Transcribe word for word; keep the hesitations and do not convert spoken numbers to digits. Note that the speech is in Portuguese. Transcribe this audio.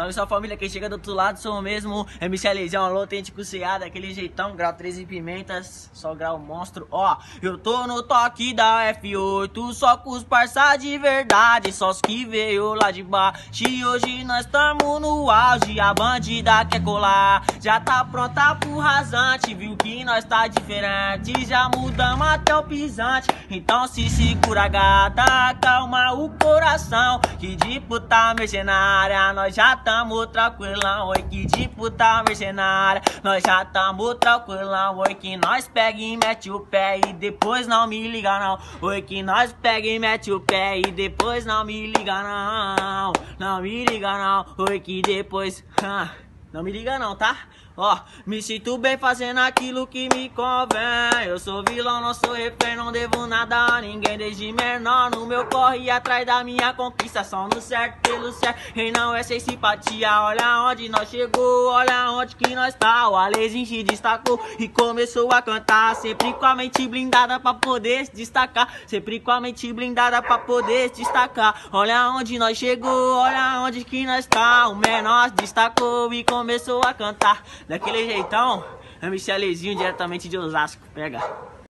Salve sua família, quem chega do outro lado sou eu mesmo. M C Aleizão, alô, autêntico C A, daquele jeitão, grau treze pimentas, só grau monstro. Ó, eu tô no toque da F oito, só com os parça de verdade, só os que veio lá de baixo. E hoje nós tamo no auge, a bandida quer colar, já tá pronta pro rasante, viu que nós tá diferente, já mudamos até o pisante. Então se segura, gata, calma o coração, que de puta mercenária nós já tamo tranquilão. Oi, que de puta mercenária nós já tamo tranquilão. Oi, que nós pega e mete o pé e depois não me liga não. Oi, que nós pega e mete o pé e depois não me liga não. Não me liga não. Oi, que depois ah, não me liga não, tá? Ó, me sinto bem fazendo aquilo que me convém. Eu sou vilão, não sou refém, não devo nada a ninguém desde menor. No meu corre atrás da minha conquista, só no certo pelo certo, e não é sem simpatia. Olha onde nós chegou, olha onde que nós tá. O Aleizinho se destacou e começou a cantar, sempre com a mente blindada pra poder se destacar, sempre com a mente blindada pra poder se destacar. Olha onde nós chegou, olha onde que nós tá. O menor se destacou e começou a cantar daquele jeitão. M C Aleizinho diretamente de Osasco, pega.